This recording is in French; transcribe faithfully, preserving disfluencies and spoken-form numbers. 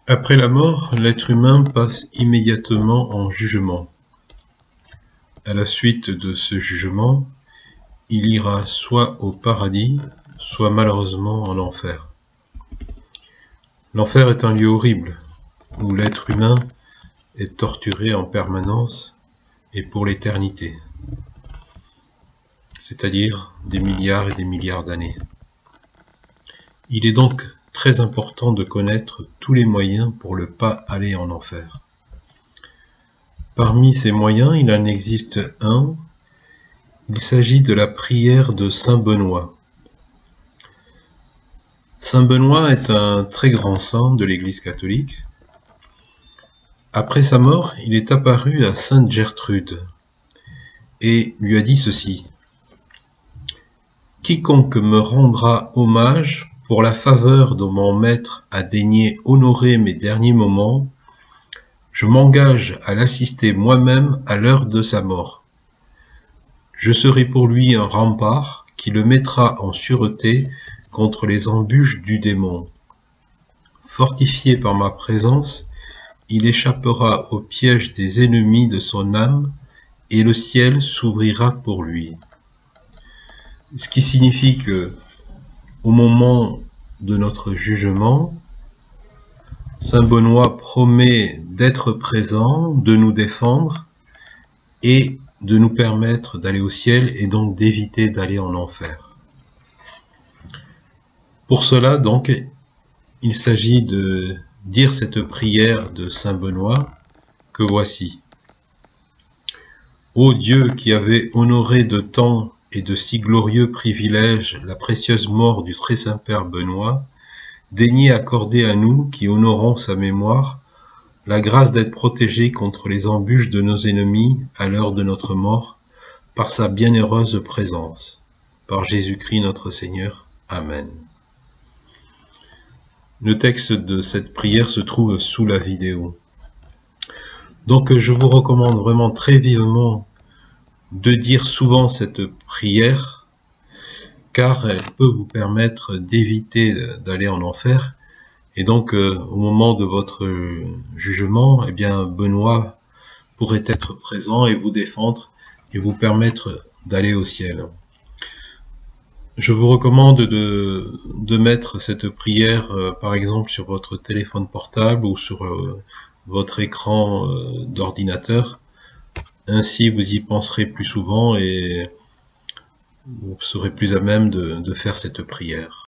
Après la mort, l'être humain passe immédiatement en jugement. À la suite de ce jugement, il ira soit au paradis, soit malheureusement en enfer. L'enfer est un lieu horrible, où l'être humain est torturé en permanence et pour l'éternité, c'est-à-dire des milliards et des milliards d'années. Il est donc très important de connaître tous les moyens pour ne pas aller en enfer. Parmi ces moyens, il en existe un, il s'agit de la prière de Saint Benoît. Saint Benoît est un très grand saint de l'Église catholique. Après sa mort, il est apparu à Sainte Gertrude et lui a dit ceci: « Quiconque me rendra hommage pour la faveur dont mon maître a daigné honorer mes derniers moments, je m'engage à l'assister moi-même à l'heure de sa mort. Je serai pour lui un rempart qui le mettra en sûreté contre les embûches du démon. Fortifié par ma présence, il échappera au piège des ennemis de son âme et le ciel s'ouvrira pour lui. » Ce qui signifie que, au moment de notre jugement, Saint Benoît promet d'être présent, de nous défendre et de nous permettre d'aller au ciel et donc d'éviter d'aller en enfer. Pour cela, donc, il s'agit de dire cette prière de Saint Benoît que voici. Ô Dieu qui avait honoré de tant et de si glorieux privilèges la précieuse mort du très saint Père Benoît, daignez accorder à nous, qui honorons sa mémoire, la grâce d'être protégés contre les embûches de nos ennemis à l'heure de notre mort, par sa bienheureuse présence. Par Jésus-Christ notre Seigneur. Amen. Le texte de cette prière se trouve sous la vidéo. Donc je vous recommande vraiment très vivement de dire souvent cette prière, car elle peut vous permettre d'éviter d'aller en enfer. Et donc, euh, au moment de votre jugement, eh bien, Benoît pourrait être présent et vous défendre et vous permettre d'aller au ciel. Je vous recommande de, de mettre cette prière, euh, par exemple, sur votre téléphone portable ou sur euh, votre écran euh, d'ordinateur. Ainsi, vous y penserez plus souvent et vous serez plus à même de, de faire cette prière.